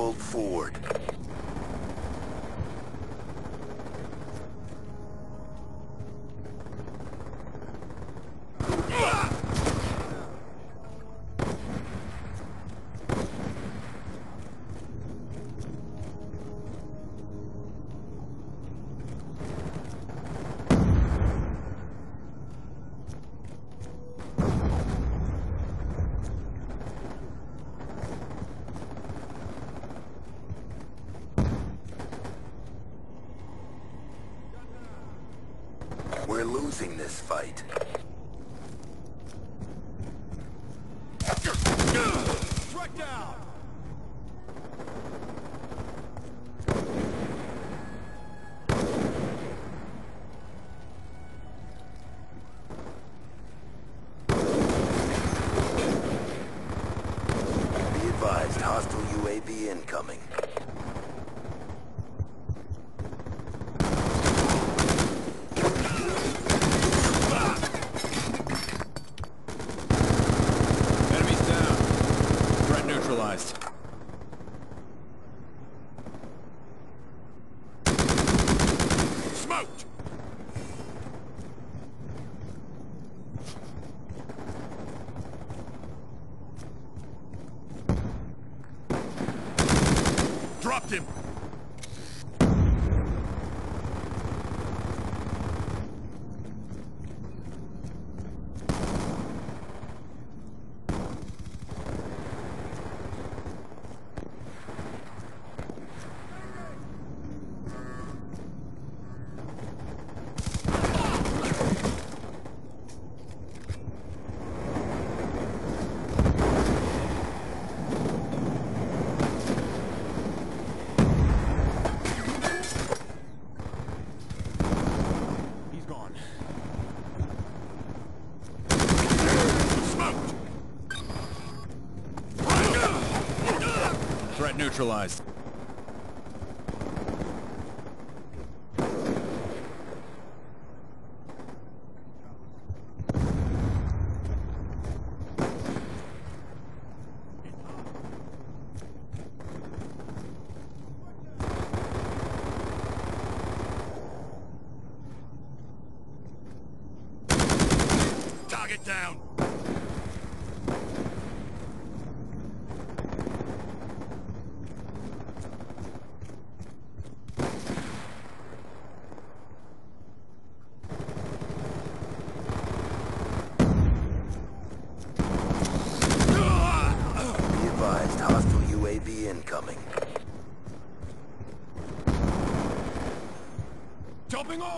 pulled forward. We're losing this fight. Strike down! Be advised, hostile UAV incoming. Neutralized. Smoked! Dropped him! Threat neutralized. Target down. Incoming. Jumping off!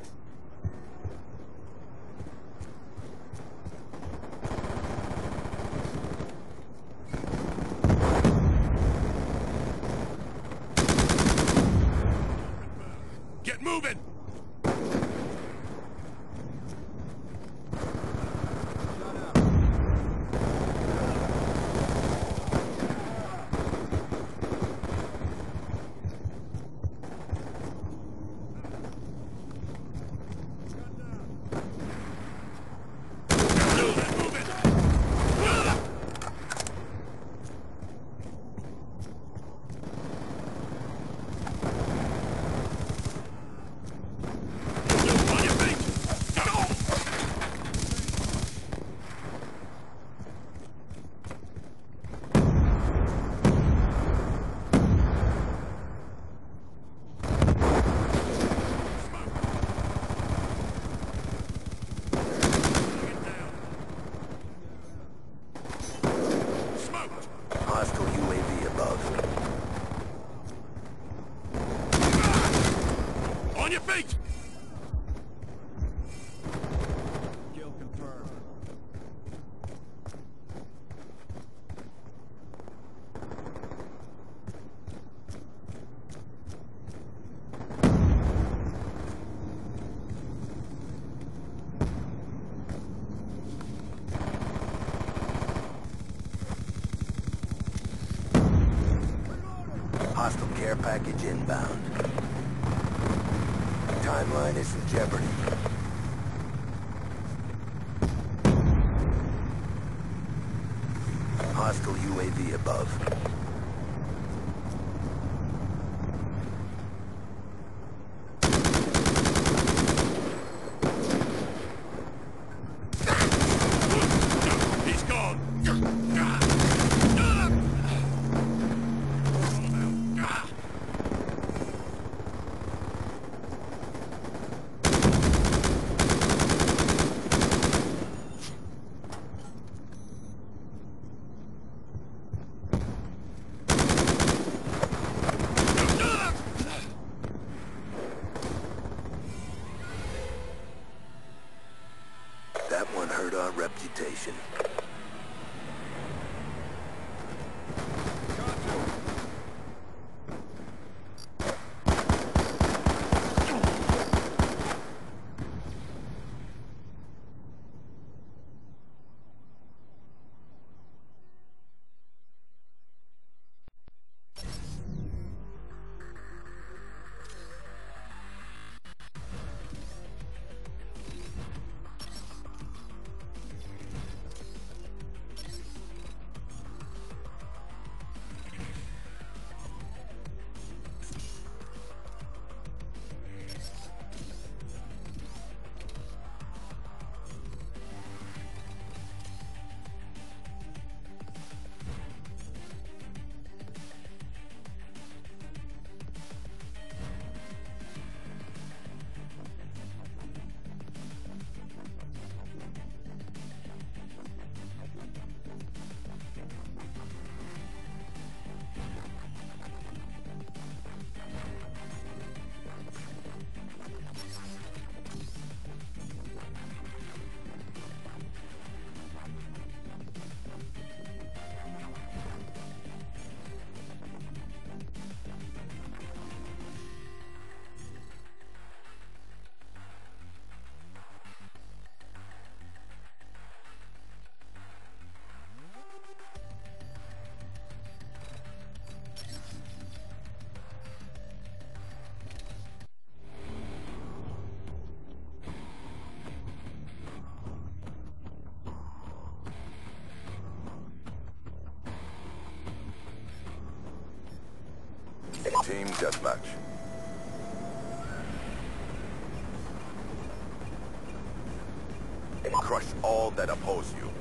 Get moving! Hostile UAV above. On your feet! Kill confirmed. Hostile care package inbound. Timeline is in jeopardy. Hostile UAV above. one hurt our reputation. Team deathmatch. Crush all that oppose you.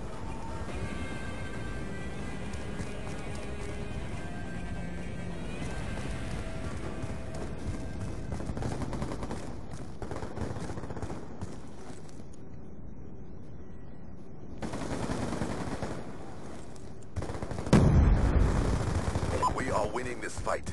We are winning this fight.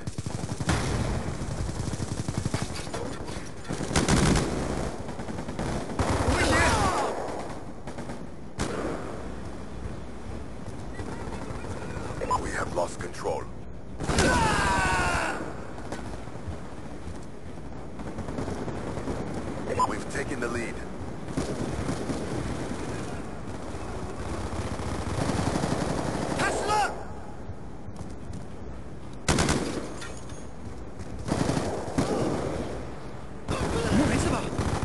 We have lost control. We've taken the lead. Tesla! 你们没事吧？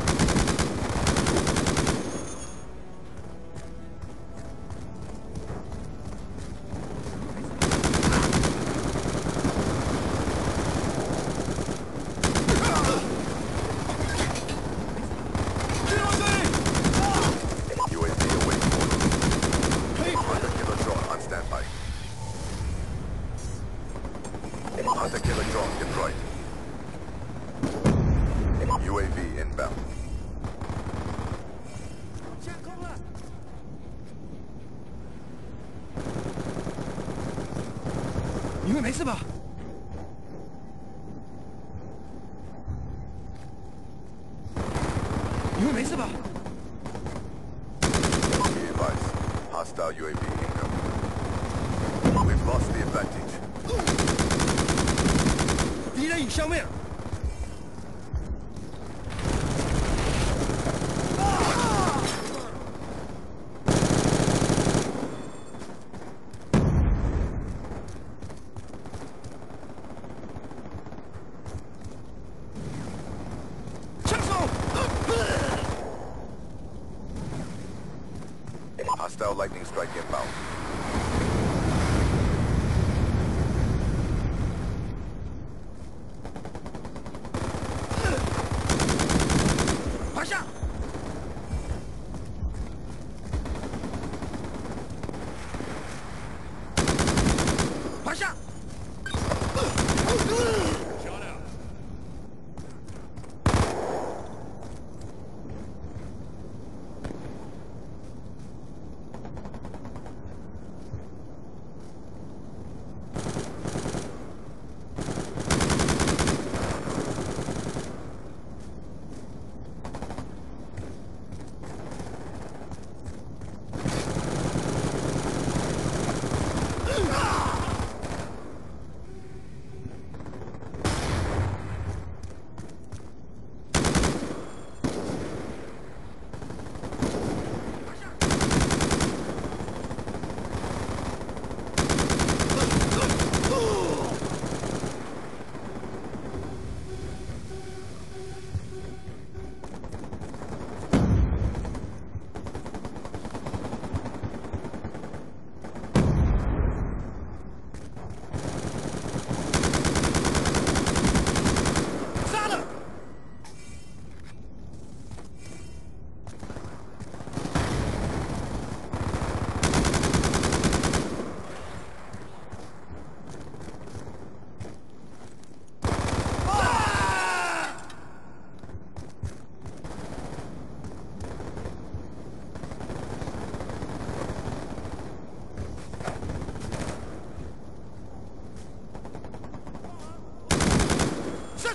Hunter killer drone deployed. UAV inbound. 架空了！你们没事吧？你们没事吧？ Be advised. Hostile UAV incoming. We've lost the advantage. 敌人已消灭了。枪手！ Hostile lightning strike inbound. 趴下！趴下！ Shot out.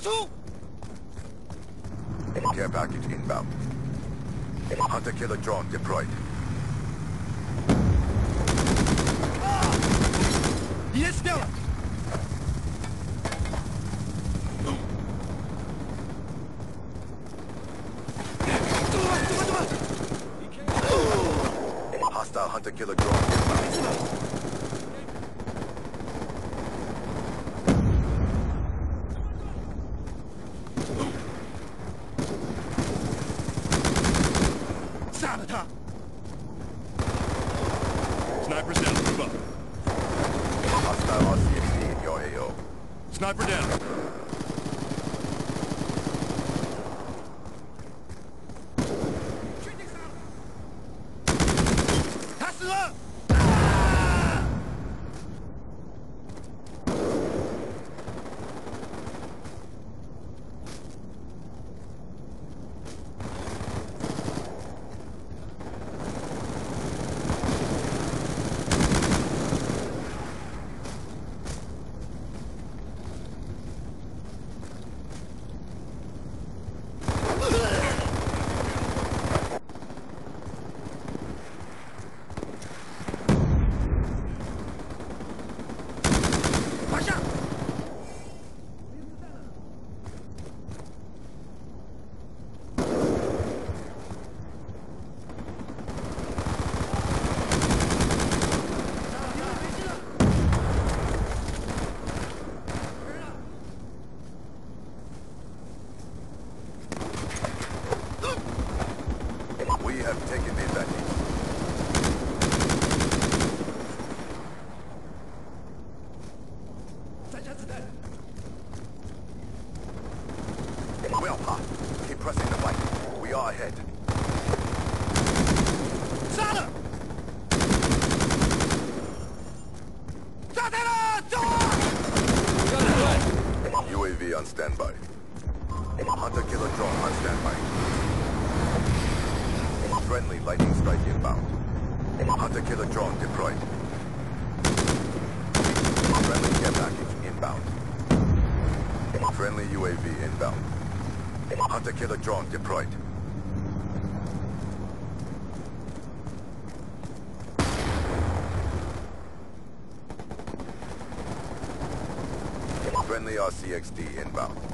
出！ Care package inbound. Hunter-killer drone deployed. 你也死掉了！走吧，走吧，走吧！ Hostile hunter-killer drone inbound. 杀了他 ！Sniper's down. Move up. Hostile RCXD in your AO. Sniper down. 他死了！啊！ 趴下！ We have taken the advantage. 再加子弹！ 不要怕 Keep pressing the fight. We are ahead. 杀了！炸弹了！走啊！ UAV on standby. Hunter-killer drone on standby. Friendly lightning strike inbound. Hunter-killer drone deployed. Friendly care package inbound. Friendly UAV inbound. Hunter-killer drone deployed. Friendly RCXD inbound.